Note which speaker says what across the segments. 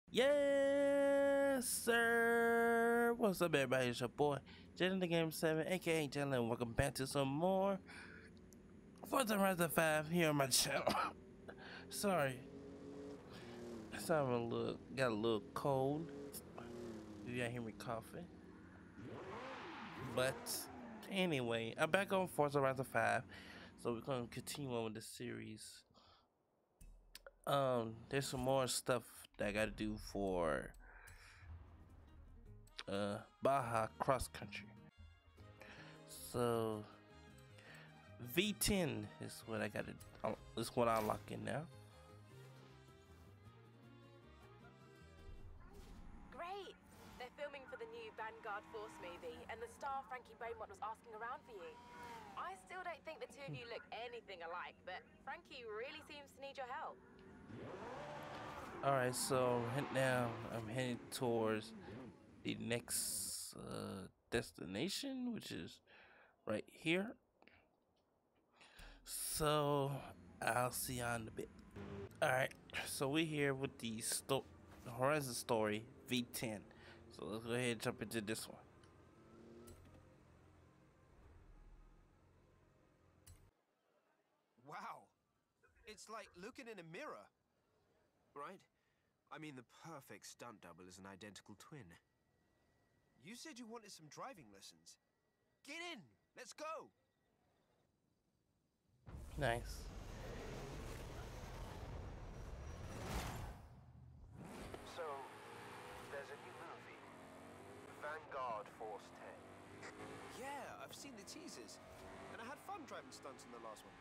Speaker 1: Yes, sir. What's up, everybody? It's your boy, Jalen the Game 7, aka Jalen. Welcome back to some more Forza Horizon 5 here on my channel. Sorry, I'm got a little cold. If y'all hear me coughing. But anyway, I'm back on Forza Horizon 5. So we're gonna continue on with the series. There's some more stuff that I gotta do for Baja Cross Country. So V10 is what I gotta. Is what I lock in now.
Speaker 2: Great! They're filming for the new Vanguard Force movie, and the star Frankie Beaumont was asking around for you. I still don't think the two of you look anything alike, but Frankie really seems to need your help.
Speaker 1: Alright, so right now I'm heading towards the next destination, which is right here. So I'll see y'all in a bit. Alright, so we're here with the Horizon Story V10. So let's go ahead and jump into this one.
Speaker 3: Wow, it's like looking in a mirror, right? I mean, the perfect stunt double is an identical twin. You said you wanted some driving lessons. Get in, let's go.
Speaker 1: Nice.
Speaker 3: So, there's a new movie, Vanguard Force 10. Yeah, I've seen the teasers, and I had fun driving stunts in the last one.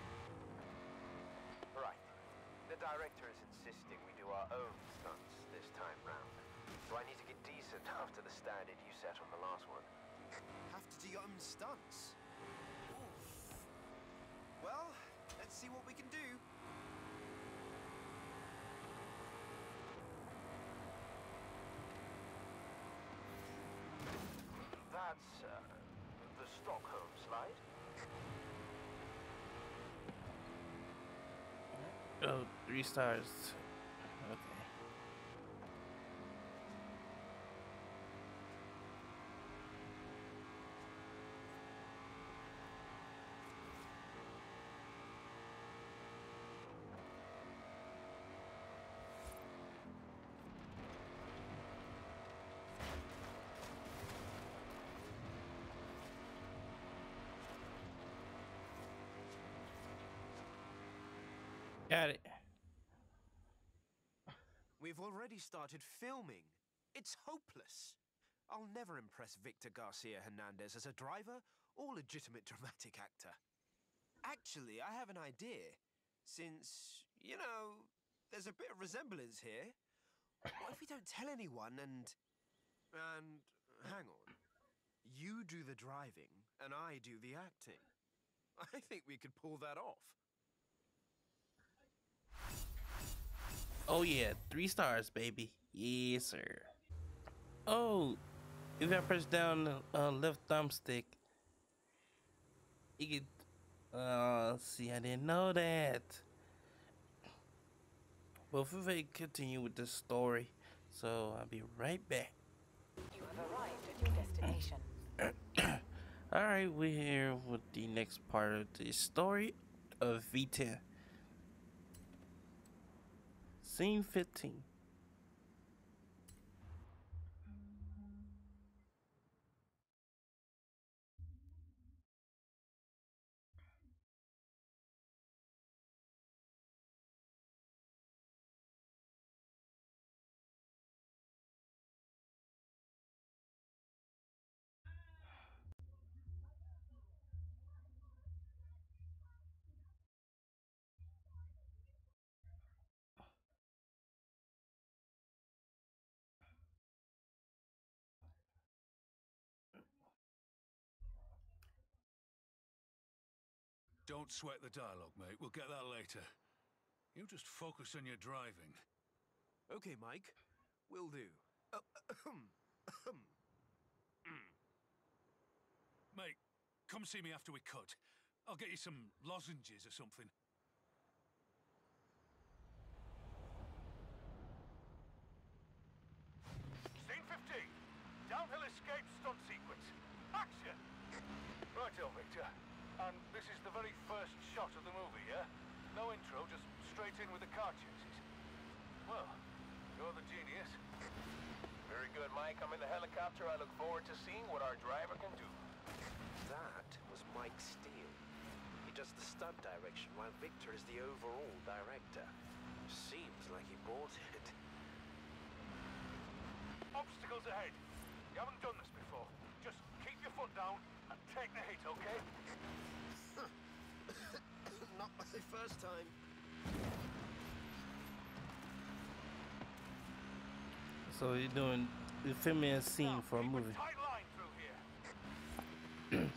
Speaker 3: Right. The director is insisting we do our own stunts this time round. So I need to get decent after the standard you set on the last one. Have to do your own stunts? Oof. Well, let's see what we can do. That's the Stockholm slide.
Speaker 1: Oh, 3 stars. Okay. Got it.
Speaker 3: We've already started filming. It's hopeless. I'll never impress Victor Garcia Hernandez as a driver or legitimate dramatic actor. Actually, I have an idea. Since, you know, there's a bit of resemblance here. What if we don't tell anyone and hang on. You do the driving and I do the acting. I think we could pull that off.
Speaker 1: Oh yeah, 3 stars, baby. Yes, sir. Oh, if I press down the left thumbstick, you can. See, I didn't know that. Well, if we continue with the story, so I'll be right back.
Speaker 2: You have arrived at your destination.
Speaker 1: Alright, we're here with the next part of the story of V10. Scene 15.
Speaker 4: Don't sweat the dialogue, mate. We'll get that later. You just focus on your driving.
Speaker 3: Okay, Mike. Will do.
Speaker 4: Mate, come see me after we cut. I'll get you some lozenges or something. Righto, Victor. And this is the very first shot of the movie, yeah? No intro, just straight in with the car chases. Well, you're the genius.
Speaker 5: Very good, Mike. I'm in the helicopter. I look forward to seeing what our driver can do.
Speaker 3: That was Mike Steele. He does the stunt direction while Victor is the overall director. Seems like he bought it.
Speaker 4: Obstacles ahead. You haven't done this before. Just keep your foot down and take the hit, okay?
Speaker 3: Not my first time.
Speaker 1: So you're filming a scene for a
Speaker 4: Keep
Speaker 1: movie.
Speaker 4: tight line through here.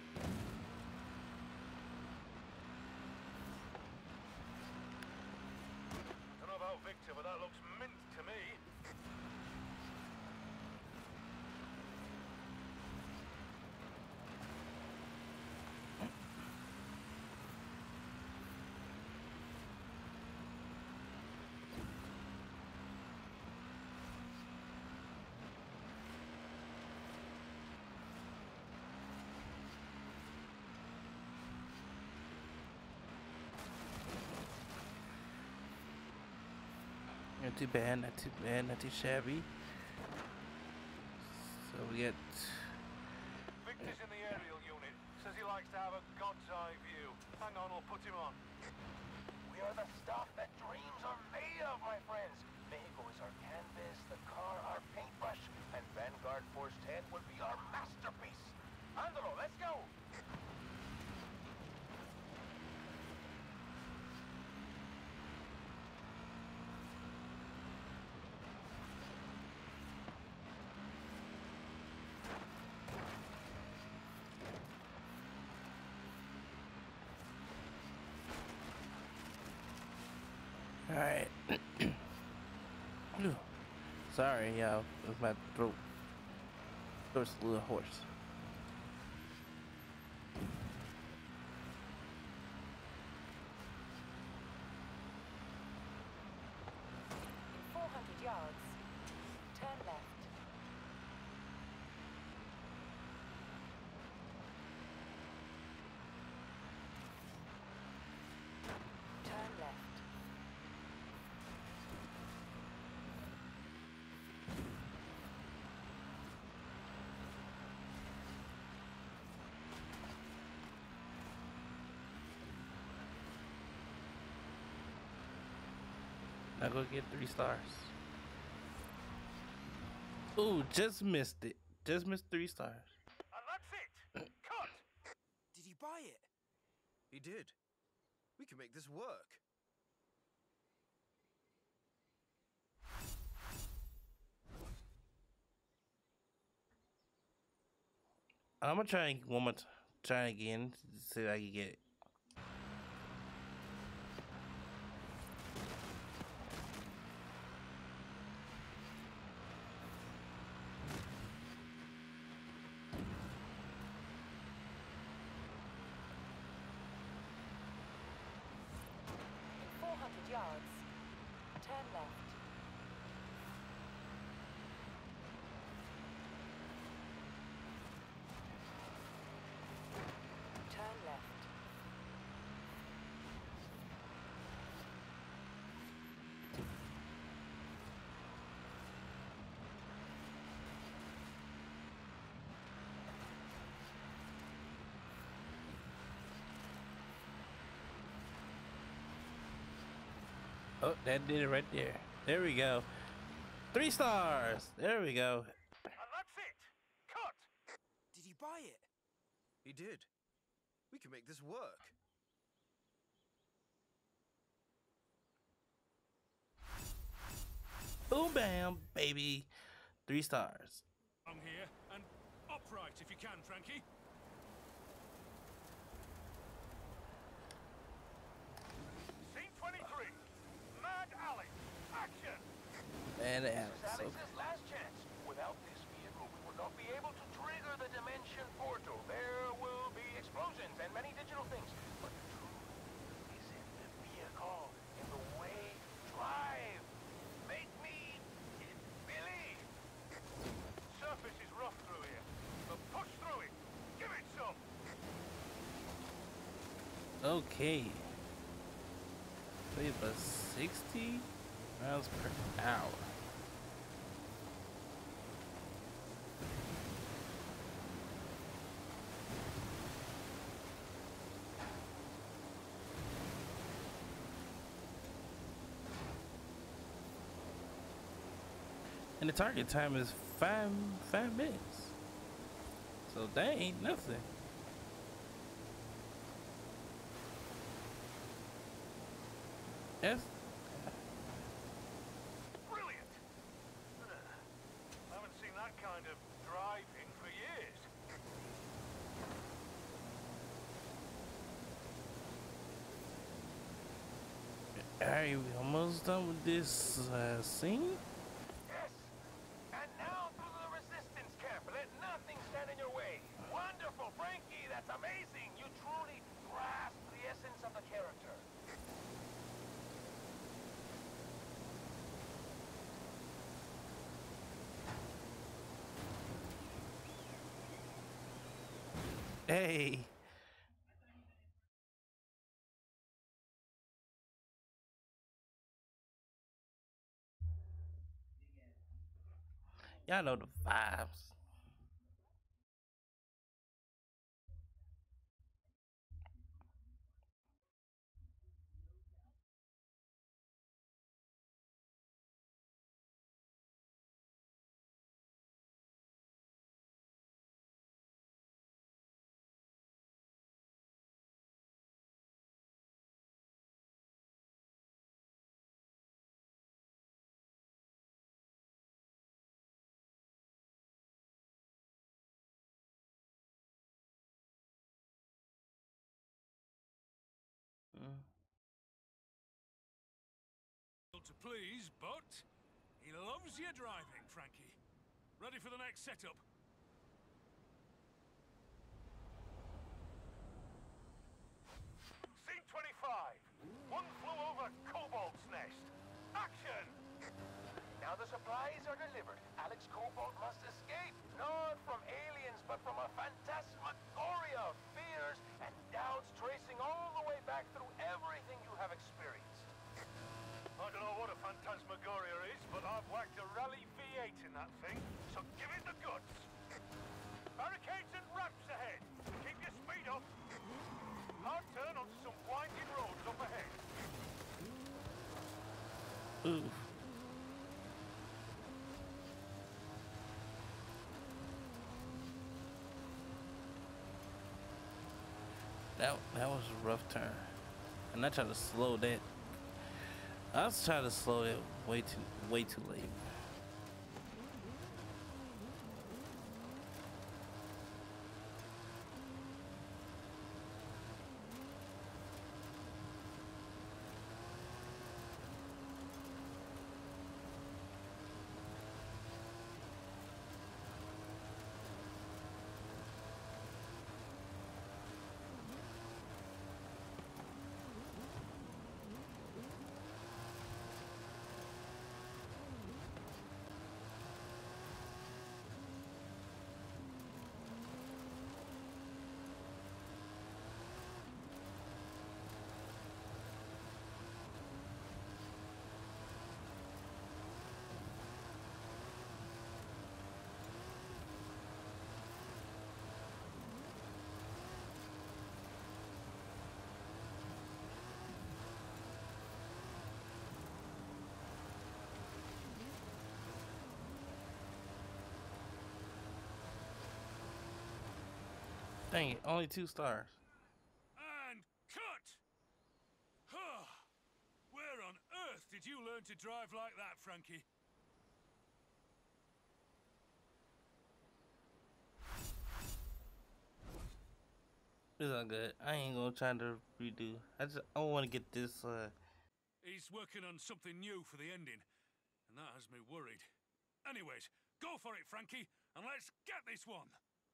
Speaker 4: Don't know about Victor, but that looks mint to me.
Speaker 1: Not too bad, not too bad, not too shabby. So we got
Speaker 4: Victor's in the aerial unit. Says he likes to have a God's eye view. Hang on, we'll put him on.
Speaker 5: We are the stuff that dreams are made of, my friends. Mexico is our canvas, the car our paintbrush, and Vanguard Force 10 will be our masterpiece. Andalo, let's go!
Speaker 1: all right. Phew. Sorry, y'all. With my throat. Throat's a little hoarse.
Speaker 2: In 400 yards, turn left. Turn left.
Speaker 1: Now go get 3 stars. Ooh, just missed it. Just missed 3 stars.
Speaker 4: And that's it! Cut!
Speaker 3: Did he buy it? He did. We can make this work.
Speaker 1: I'm gonna try one more try again. See if I can get it.
Speaker 2: In 400 yards, turn left. Turn left.
Speaker 1: Oh, that did it right there. There we go. 3 stars. There we go.
Speaker 4: And that's it! Cut!
Speaker 3: Did he buy it? He did. We can make this work.
Speaker 1: Boom, bam, baby. 3 stars.
Speaker 4: I'm here, and upright if you can, Frankie. Scene 23. Mad Alley. Action!
Speaker 1: And
Speaker 5: This
Speaker 1: Alex.
Speaker 5: is Alex's last chance. Without this vehicle, we will not be able to trigger the dimension portal. There will be explosions and many digital things. But the truth is in the vehicle, in the way you drive. Make me believe.
Speaker 4: Surface is rough through here, but push through it. Give it some.
Speaker 1: Okay. Wait, but 60 miles per hour. And the target time is five minutes. So that ain't nothing. That's
Speaker 4: Brilliant! I haven't seen that kind of driving for years.
Speaker 1: alright, we almost done with this scene.
Speaker 5: Yes. And now through the resistance camp. Let nothing stand in your way. Wonderful, Frankie. That's amazing. You truly grasp the essence of the character.
Speaker 1: Hey. Y'all know the vibes. Mm.
Speaker 4: To please, but he loves your driving, Frankie. Ready for the next setup? Scene 25. One flew over Cobalt's nest. Action!
Speaker 5: Now the supplies are delivered. Alex Cobalt must escape. Not from aliens, but from a phantasmagoria of fears and doubts tracing all the way back through everything you have experienced.
Speaker 4: I don't know what a phantasmagoria is, but I've whacked a Rally V8 in that thing, so give it the goods. Barricades and ramps ahead. Keep your speed up. Hard turn onto some winding roads up ahead.
Speaker 1: Ooh. That was a rough turn. And I tried to slow that. I was trying to slow it way too late. Dang it, only 2 stars.
Speaker 4: And cut! Where on earth did you learn to drive like that, Frankie?
Speaker 1: It's all good. I ain't gonna try to redo. I want to get this.
Speaker 4: He's working on something new for the ending, and that has me worried. Anyways, go for it, Frankie, and let's get this one!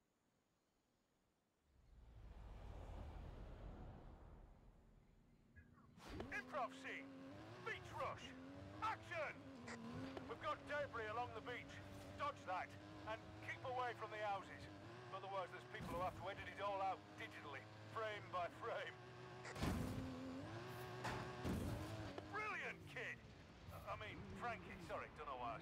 Speaker 4: Improv scene! Beach rush! Action! We've got debris along the beach. Dodge that, and keep away from the houses. Otherwise there's people who have to edit it all out digitally, frame by frame. Brilliant, kid! I mean, Frankie, sorry, don't know why I